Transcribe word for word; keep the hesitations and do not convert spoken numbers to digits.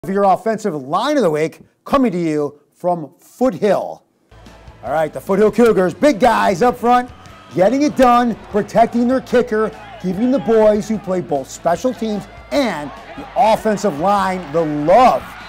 Your offensive line of the week coming to you from Foothill. All right, the Foothill Cougars, big guys up front, getting it done, protecting their kicker, giving the boys who play both special teams and the offensive line the love